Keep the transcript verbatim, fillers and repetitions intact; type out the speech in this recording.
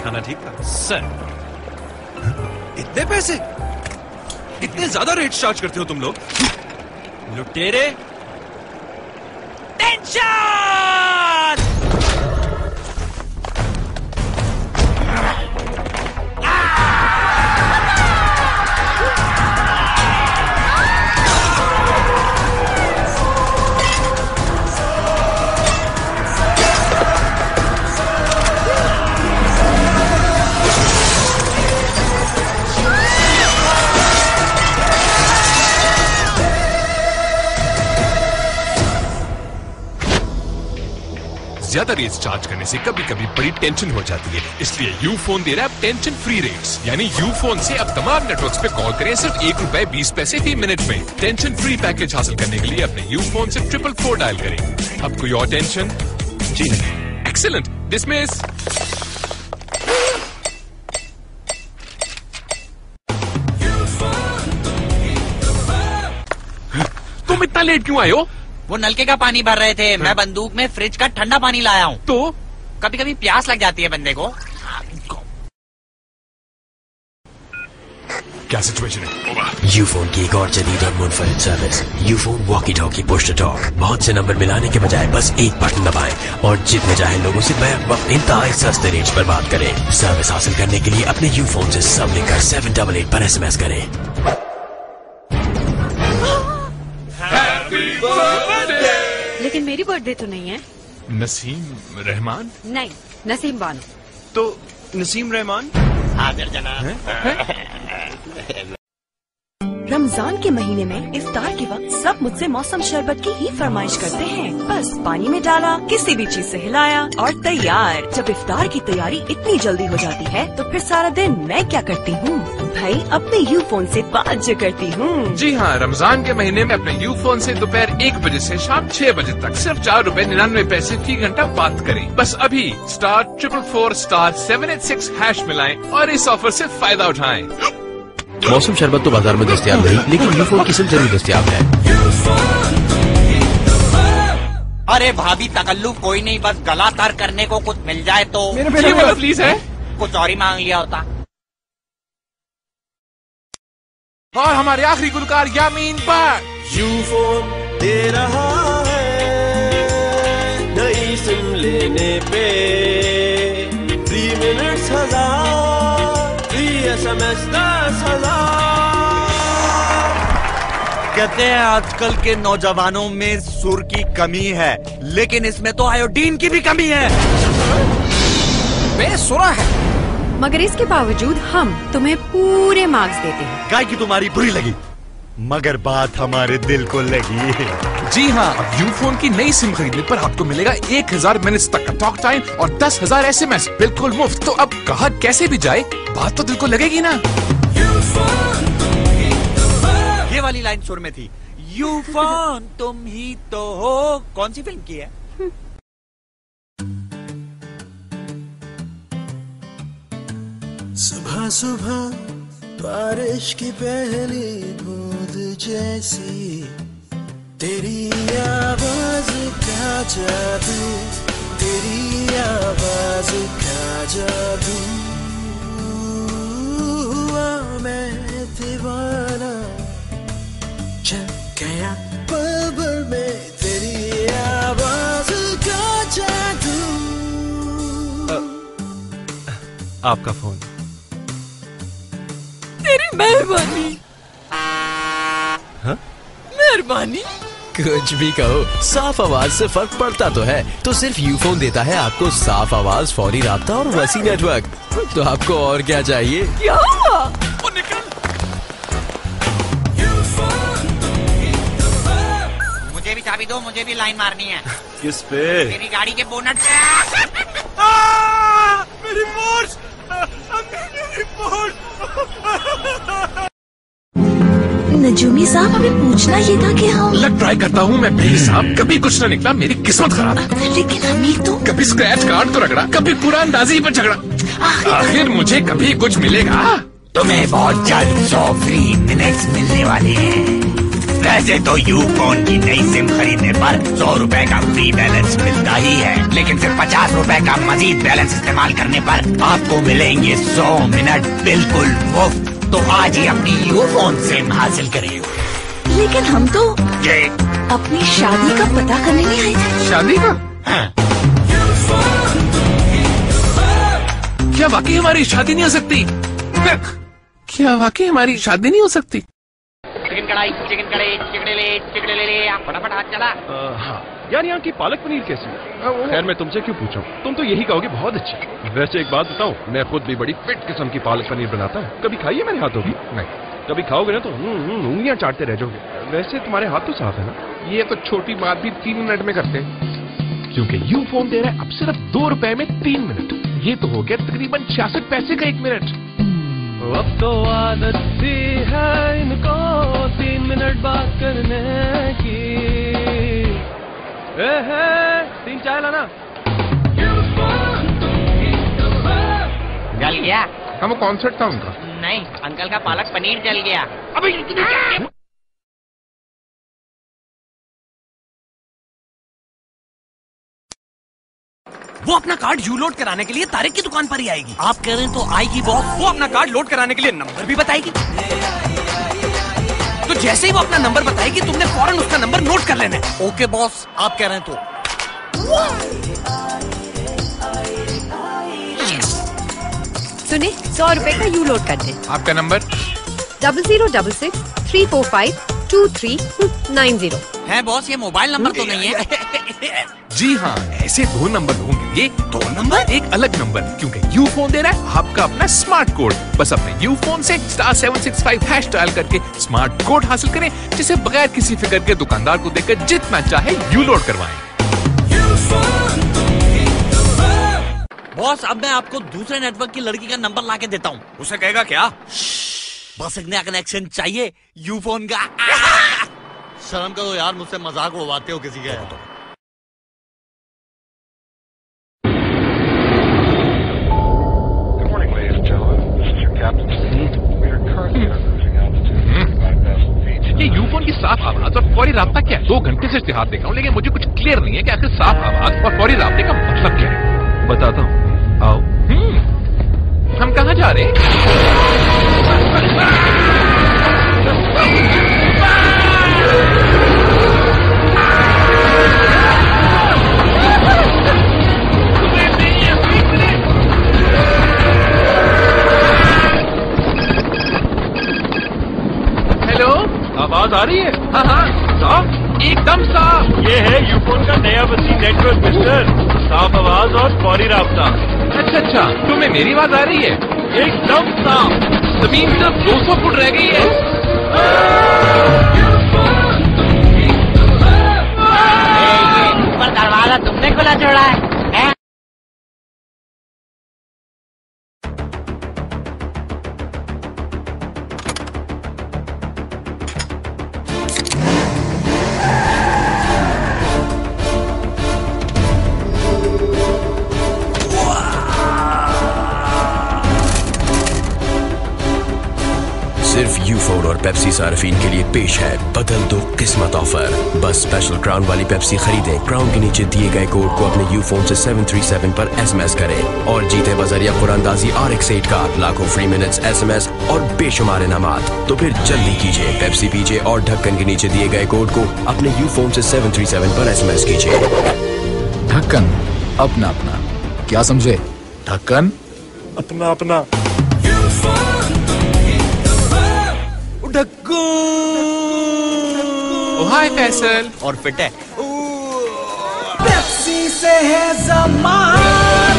खाना ठीक था सर। इतने पैसे, इतने ज्यादा रेट चार्ज करते हो तुम लोग? लुटेरे। टेंशन। ज्यादा रेट्स चार्ज करने से कभी कभी बड़ी टेंशन हो जाती है, इसलिए यू फोन दे रहा है टेंशन फ्री रेट्स। यानी यू फोन से अब तमाम नेटवर्क्स पे कॉल करें सिर्फ एक रुपए बीस पैसे फी मिनट में। टेंशन फ्री पैकेज हासिल करने के लिए अपने यू फोन से ट्रिपल फोर डायल करें। अब कोई और टेंशन? जी नहीं। Excellent, dismiss. तुम इतना लेट क्यों आए हो? वो नलके का पानी भर रहे थे, मैं बंदूक में फ्रिज का ठंडा पानी लाया हूँ। तो कभी कभी प्यास लग जाती है बंदे को। क्या सिचुएशन है? यूफोन की एक और जदीद और मुनफरिद service, Ufone walkie talkie push to talk. बहुत से नंबर मिलाने के बजाय बस एक बटन दबाएं और जितने चाहे लोगों से बैक वक्त इंतहाई सस्ते रेट पर बात करें। सर्विस हासिल करने के लिए अपने यूफोन से सब लेकर सेवन डबल एट पर एस एम एस करें। लेकिन मेरी बर्थडे तो नहीं है। नसीम रहमान? नहीं, नसीम बानो। तो नसीम रहमान। हाजिर जनाब। रमजान के महीने में इफ्तार के वक्त सब मुझसे मौसम शरबत की ही फरमाइश करते हैं। बस पानी में डाला, किसी भी चीज से हिलाया और तैयार। जब इफ्तार की तैयारी इतनी जल्दी हो जाती है तो फिर सारा दिन मैं क्या करती हूँ भाई? अपने यू फोन से बात जो करती हूँ। जी हाँ, रमजान के महीने में अपने यू फोन से दोपहर एक बजे से शाम छह बजे तक सिर्फ चार रूपए निन्यानवे पैसे फी घंटा बात करें। बस अभी star triple four star seven eight six hash मिलाएं और इस ऑफर से फायदा उठाएं। मौसम शरबत तो बाजार में दस्तयाब नहीं, लेकिन यूफोन की सिम जरूर दस्तयाब है। अरे भाभी तकल्लुफ कोई नहीं, बस गला तर करने को कुछ मिल जाए तो। मेरे मेरे मेरे प्लीज है, कुछ और ही मांग लिया होता। और हमारे आखिरी गुलकार यामीन पर यूफोन दे रहा है नई सिम लेने पे फ्री मिनट्स हजार, फ्री एस एम एस दस हजार। कहते हैं आजकल के नौजवानों में सुर की कमी है, लेकिन इसमें तो आयोडीन की भी कमी है। बेसुरा है, मगर इसके बावजूद हम तुम्हें पूरे मार्क्स देते हैं। काय की तुम्हारी बुरी लगी, मगर बात हमारे दिल को लगी। जी हाँ, अब यूफोन की नई सिम खरीदने पर आपको मिलेगा एक हजार मिनट तक का टॉक टाइम और दस हजार एस एम एस बिल्कुल मुफ्त। तो अब कहा कैसे भी जाए, बात तो दिल को लगेगी ना। ये वाली लाइन सुर में थी, यूफोन तुम ही तो हो। कौन सी फिल्म की है? सुबह सुबह बारिश की पहली बूंद जैसी, तेरी आवाज का जादू, तेरी आवाज का जादू। हुआ मैं दीवाना, चल गया पल भर में तेरी आवाज का जादू। आपका फोन। तेरी मेहरबानी। हाँ? मेहरबानी। कुछ भी कहो, साफ आवाज से फर्क पड़ता तो है। तो सिर्फ यूफोन देता है आपको साफ आवाज, फौरी राब्ता और वसी नेटवर्क। तो आपको और क्या चाहिए? क्या? ओ निकल। मुझे भी चाबी दो, मुझे भी लाइन मारनी है। किस पे? मेरी गाड़ी के बोनट पे। मेरी पोर्स, मेरी पोर्स। नजूमी साहब, हमें पूछना ये था कि हम लग ट्राई करता हूँ मैं भी साहब, कभी कुछ न निकला, मेरी किस्मत खराब। लेकिन हमें तो कभी स्क्रैच कार्ड तो रगड़ा, कभी पूरा अंदाजी पर झगड़ा। आखिर मुझे कभी कुछ मिलेगा। तुम्हें बहुत जल्द सौ फ्री मिनट्स मिलने वाले हैं। वैसे तो यूफोन की नई सिम खरीदने पर सौ रुपए का फ्री बैलेंस मिलता ही है, लेकिन सिर्फ पचास रुपए का मजीद बैलेंस इस्तेमाल करने पर आपको मिलेंगे सौ मिनट बिल्कुल मुफ्त। तो आज ही अपनी यूफोन सिम हासिल करें। लेकिन हम तो ये अपनी शादी का पता करने नहीं आए थे। शादी का? हाँ। क्या वाकई हमारी शादी नहीं हो सकती? क्या वाकई हमारी शादी नहीं हो सकती? चिकन कढ़ाई, चिकन कढ़ाई, चिकन ले, चिकन ले ले, फटाफट हाथ चला। हाँ यार, यहाँ की पालक पनीर कैसी है? खैर मैं तुमसे क्यों पूछूं, तुम तो यही कहोगे बहुत अच्छी। वैसे एक बात बताऊं, मैं खुद भी बड़ी फिट किस्म की पालक पनीर बनाता हूँ। कभी खाइए मेरे हाथों की? नहीं। कभी खाओगे ना तो उंगलियां चाटते रह जाओगे। वैसे तुम्हारे हाथ तो साफ है ना? ये तो छोटी बात भी तीन मिनट में करते हैं, क्योंकि यू फोन दे रहा है अब सिर्फ दो रुपए में तीन मिनट। ये तो हो गया तकरीबन छियासठ पैसे का एक मिनट। अब तो आदत सी है इनको तीन मिनट बात करने की। ए है, तीन चाय लाना। जल गया? हाँ, वो कॉन्सर्ट था उनका। नहीं, अंकल का पालक पनीर जल गया। अबे वो अपना कार्ड यू लोड कराने के लिए तारिक की दुकान पर ही आएगी। आप कह रहे हैं तो आएगी बॉस। वो अपना कार्ड लोड कराने के लिए नंबर भी बताएगी। तो जैसे ही वो अपना नंबर बताएगी तुमने फौरन उसका नंबर नोट कर लेना है। ओके बॉस, आप कह रहे हैं तो। सुने, सौ रुपए का यू लोड कर दे। आपका number? Double zero double six three four five two three nine zero. है बॉस, ये मोबाइल नंबर तो नहीं है? जी हाँ, ऐसे दो नंबर लोगों के लिए दो नंबर, एक अलग नंबर, क्योंकि यू फोन दे रहा है आपका अपना स्मार्ट कोड। बस अपने यू फोन से star seven six five hash dial करके स्मार्ट कोड हासिल करें, जिसे बगैर किसी फिक्र के दुकानदार को देकर जितना चाहे यू लोड करवाएं। बॉस, अब मैं आपको दूसरे नेटवर्क की लड़की का नंबर ला के देता हूँ। उसे कहेगा क्या? बस एक नया कनेक्शन चाहिए यू फोन का। शर्म करो यार, मुझसे मजाक उड़वाते हो किसी के। ये यूफोन की साफ आवाज और फौरी राब्ता क्या है? दो घंटे से इस्तेहार देख रहा हूँ, लेकिन मुझे कुछ क्लियर नहीं है कि आखिर साफ आवाज और फौरी राब्ते का मतलब क्या है। बताता हूँ, आओ। हम कहाँ जा रहे हैं? हेलो, आवाज आ रही है? हाँ हाँ, साफ, एकदम साफ। ये है यूफोन का नया बस्ती नेटवर्क मिस्टर। साफ आवाज और फौरी राब्ता। अच्छा अच्छा, तुम्हें मेरी आवाज आ रही है? एकदम साफ। जमीन सिर्फ दो सौ फुट रह गई है। ऊपर दरवाजा तुमने खुला छोड़ा है? सिर्फ यूफोन और पेप्सी सार्फिन के लिए पेश है बदल दो किस्मत ऑफर। बस स्पेशल क्राउन वाली पेप्सी खरीदें, क्राउन के नीचे दिए गए कोड को अपने यूफोन से सेवन थ्री सेवन पर एसएमएस करें और जीते बजरिया कुरानदाजी आर एक्स एट का लाखों फ्री मिनट्स, एसएमएस और बेशुमार इनामात। तो फिर जल्दी कीजिए, पेप्सी पीजिए और ढक्कन के नीचे दिए गए कोड को अपने यूफोन से सेवन थ्री सेवन पर एसएमएस कीजिए। ढक्कन अपना अपना, क्या समझे? ढक्कन अपना अपना। ढक्कू। ओ हाय फैसल। और फिट है। पेप्सी से है ज़माना।